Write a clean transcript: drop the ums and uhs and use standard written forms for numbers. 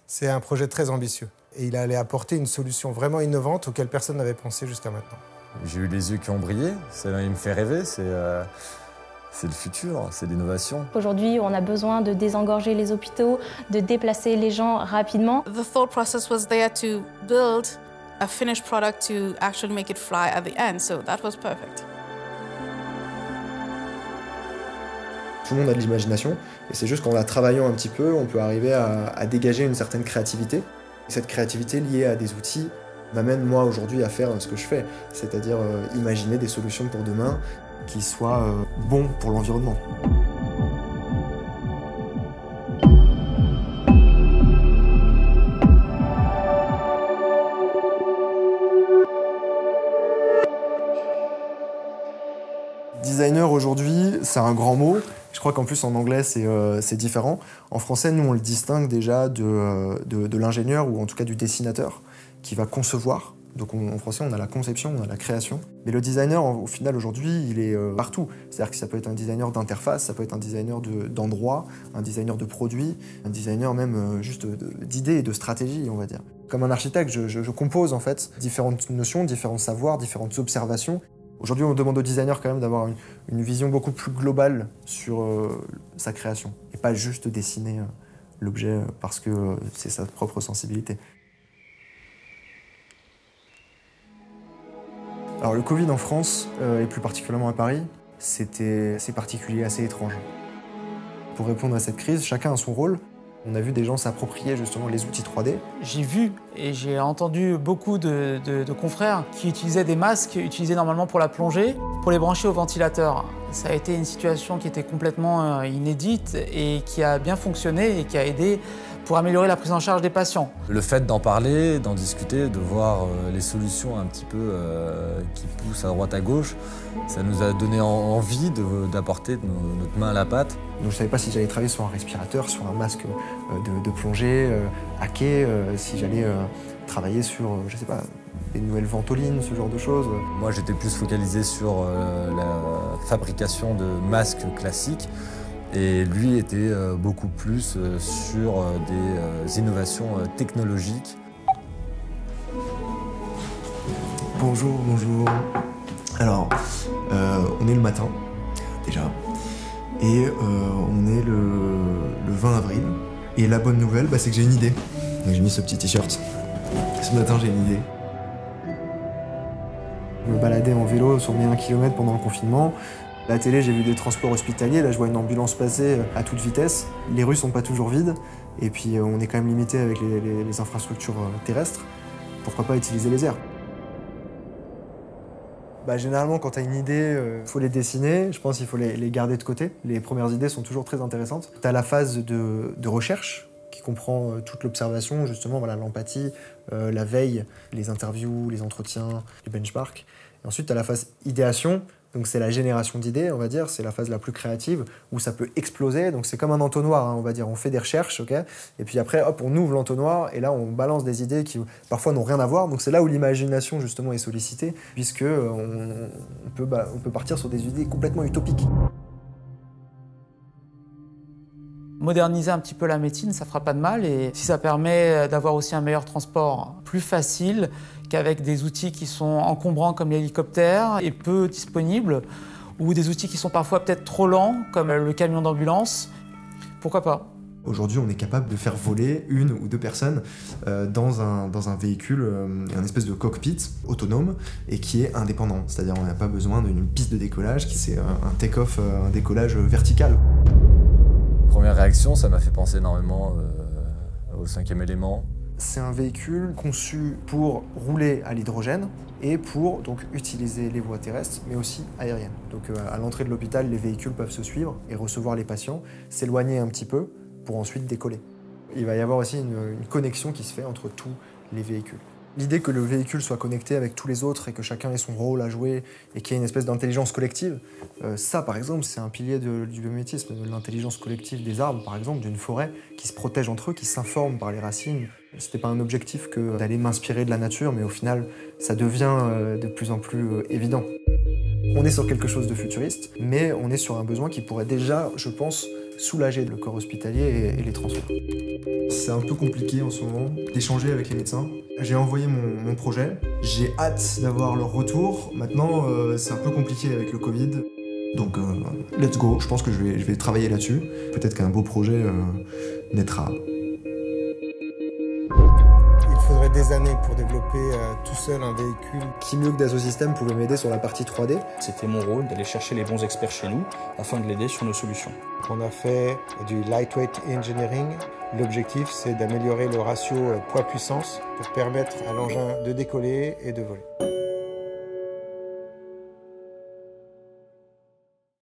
C'est un projet très ambitieux et il allait apporter une solution vraiment innovante auquel personne n'avait pensé jusqu'à maintenant. J'ai eu les yeux qui ont brillé, il me fait rêver, c'est le futur, c'est l'innovation. Aujourd'hui, on a besoin de désengorger les hôpitaux, de déplacer les gens rapidement. The thought process was there to build a finished product to actually make it fly at the end, so that was perfect. Tout le monde a de l'imagination, et c'est juste qu'en la travaillant un petit peu, on peut arriver à dégager une certaine créativité. Et cette créativité liée à des outils m'amène moi aujourd'hui à faire ce que je fais, c'est-à-dire imaginer des solutions pour demain qui soient bons pour l'environnement. Designer aujourd'hui, c'est un grand mot. Je crois qu'en plus en anglais c'est différent. En français, nous on le distingue déjà de l'ingénieur ou en tout cas du dessinateur qui va concevoir. Donc en français on a la conception, on a la création. Mais le designer au final aujourd'hui il est partout. C'est-à-dire que ça peut être un designer d'interface, ça peut être un designer d'endroit, un designer de produits, un designer même juste d'idées et de stratégie on va dire. Comme un architecte, je compose en fait différentes notions, différents savoirs, différentes observations. Aujourd'hui, on demande au designer quand même d'avoir une vision beaucoup plus globale sur sa création et pas juste dessiner l'objet parce que c'est sa propre sensibilité. Alors le Covid en France, et plus particulièrement à Paris, c'était assez particulier, assez étrange. Pour répondre à cette crise, chacun a son rôle. On a vu des gens s'approprier justement les outils 3D. J'ai vu et j'ai entendu beaucoup de confrères qui utilisaient des masques utilisés normalement pour la plongée, pour les brancher au ventilateur. Ça a été une situation qui était complètement inédite et qui a bien fonctionné et qui a aidé pour améliorer la prise en charge des patients. Le fait d'en parler, d'en discuter, de voir les solutions un petit peu qui poussent à droite à gauche, ça nous a donné envie d'apporter notre main à la pâte. Donc je ne savais pas si j'allais travailler sur un respirateur, sur un masque de plongée, hacké, si j'allais travailler sur, je sais pas, des nouvelles ventolines, ce genre de choses. Moi j'étais plus focalisé sur la fabrication de masques classiques. Et lui était beaucoup plus sur des innovations technologiques. Bonjour, bonjour. Alors, on est le matin, déjà, et on est le 20 avril. Et la bonne nouvelle, c'est que j'ai une idée. Donc j'ai mis ce petit t-shirt. Ce matin, j'ai une idée. Je me baladais en vélo sur mes 1 km pendant le confinement. À la télé, j'ai vu des transports hospitaliers. Là, je vois une ambulance passer à toute vitesse. Les rues sont pas toujours vides. Et puis, on est quand même limité avec les infrastructures terrestres. Pourquoi pas utiliser les airs? Généralement, quand tu as une idée, il faut les dessiner. Je pense qu'il faut les garder de côté. Les premières idées sont toujours très intéressantes. Tu as la phase de recherche qui comprend toute l'observation, justement, voilà, l'empathie, la veille, les interviews, les entretiens, les benchmarks. Et ensuite, tu as la phase idéation. Donc c'est la génération d'idées, on va dire, c'est la phase la plus créative, où ça peut exploser, donc c'est comme un entonnoir, on va dire, on fait des recherches, ok, et puis après, hop, on ouvre l'entonnoir, et là, on balance des idées qui, parfois, n'ont rien à voir, donc c'est là où l'imagination, justement, est sollicitée, puisque on peut partir sur des idées complètement utopiques. Moderniser un petit peu la médecine, ça fera pas de mal, et si ça permet d'avoir aussi un meilleur transport plus facile, qu'avec des outils qui sont encombrants comme l'hélicoptère et peu disponibles, ou des outils qui sont parfois peut-être trop lents, comme le camion d'ambulance, pourquoi pas? Aujourd'hui, on est capable de faire voler 1 ou 2 personnes dans un véhicule, un espèce de cockpit autonome et qui est indépendant. C'est-à-dire on n'a pas besoin d'une piste de décollage, c'est un take-off, un décollage vertical. Première réaction, ça m'a fait penser énormément au 5e élément. C'est un véhicule conçu pour rouler à l'hydrogène et pour donc utiliser les voies terrestres, mais aussi aériennes. Donc à l'entrée de l'hôpital, les véhicules peuvent se suivre et recevoir les patients, s'éloigner un petit peu pour ensuite décoller. Il va y avoir aussi une connexion qui se fait entre tous les véhicules. L'idée que le véhicule soit connecté avec tous les autres et que chacun ait son rôle à jouer et qu'il y ait une espèce d'intelligence collective, ça par exemple c'est un pilier du biomimétisme, de l'intelligence collective des arbres par exemple, d'une forêt qui se protège entre eux, qui s'informent par les racines. C'était pas un objectif que d'aller m'inspirer de la nature, mais au final ça devient de plus en plus évident. On est sur quelque chose de futuriste, mais on est sur un besoin qui pourrait déjà, je pense, soulager le corps hospitalier et les transferts. C'est un peu compliqué en ce moment d'échanger avec les médecins. J'ai envoyé mon projet, j'ai hâte d'avoir leur retour. Maintenant, c'est un peu compliqué avec le Covid. Donc, let's go. Je pense que je vais travailler là-dessus. Peut-être qu'un beau projet naîtra. Il faudrait des années pour développer tout seul un véhicule. Qui mieux que Dassault Systèmes pouvait m'aider sur la partie 3D? C'était mon rôle d'aller chercher les bons experts chez nous afin de l'aider sur nos solutions. On a fait du lightweight engineering. L'objectif, c'est d'améliorer le ratio poids-puissance pour permettre à l'engin de décoller et de voler.